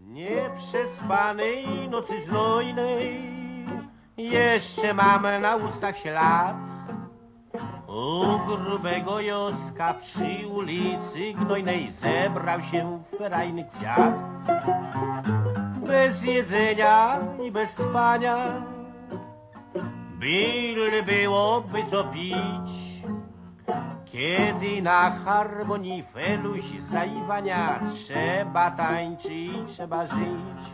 Nieprzespanej nocy znojnej jeszcze mam na ustach ślad. U grubego Joska przy ulicy Gnojnej zebrał się ferajny kwiat. Bez jedzenia i bez spania, byle byłoby co pić. Kiedy na harmonii feluś zaiwania, trzeba tańczyć, trzeba żyć.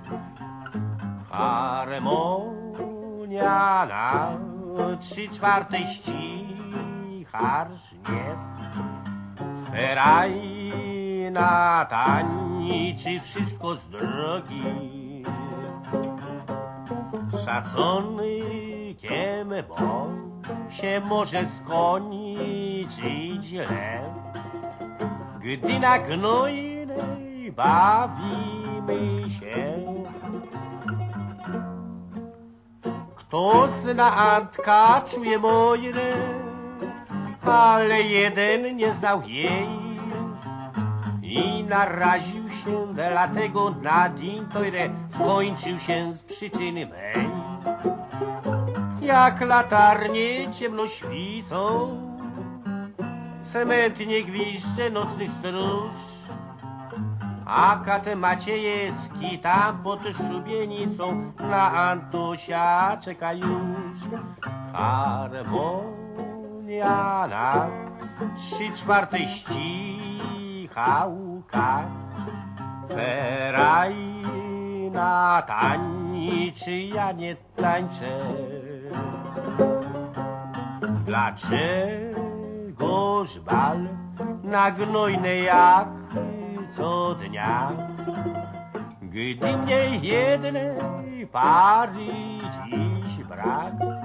Harmonia na 3/4 ścicha rżnie. Ferajna tańczy wszystko z drogi. Szacunkiem, bo się może skończyć źle, gdy na Gnojnej bawimy się. Kto zna Antka, czuje Mojrę, ale jeden nie znał jej i naraził się, dlatego na dzień tojre skończył się z przyczyny mej. Jak latarnie ciemno świcą, cementnie gwizdże nocny stróż, a kat Maciejewski tam pod szubienicą na Antosia czeka już. Harmonia na 3/4 ścicha łka. Ferajna tańczy, ja nie tańczę. Dlaczegoż bal na Gnojnej jak co dnia, gdy mnie jednej pary dziś brak?